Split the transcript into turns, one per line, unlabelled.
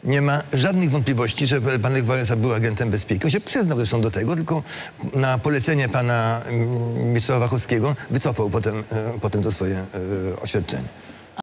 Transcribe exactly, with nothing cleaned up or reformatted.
nie ma żadnych wątpliwości, że pan Lech Wałęsa był agentem bezpieki. On się przyznał zresztą do tego, tylko na polecenie pana Mieczysława Wachowskiego wycofał potem, potem to swoje oświadczenie.